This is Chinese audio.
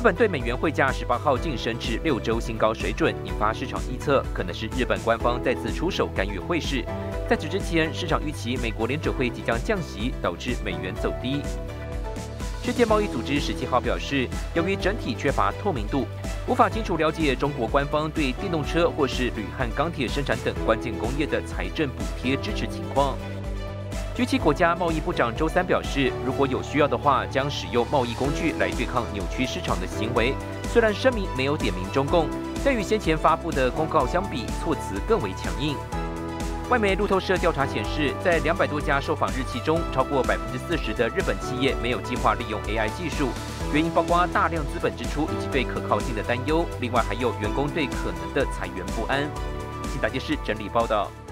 本对美元汇价18号晋升至6周新高水准，引发市场臆测，可能是日本官方再次出手干预汇市。在此之前，市场预期美国联准会即将降息，导致美元走低。世界贸易组织17号表示，由于整体缺乏透明度，无法清楚了解中国官方对电动车或是铝和钢铁生产等关键工业的财政补贴支持情况。G7国家贸易部长周三表示，如果有需要的话，将使用贸易工具来对抗扭曲市场的行为。虽然声明没有点名中共，但与先前发布的公告相比，措辞更为强硬。外媒路透社调查显示，在200多家受访日企中，超过40%的日本企业没有计划利用 AI 技术，原因包括大量资本支出以及对可靠性的担忧，另外还有员工对可能的裁员不安。请大电视整理报道。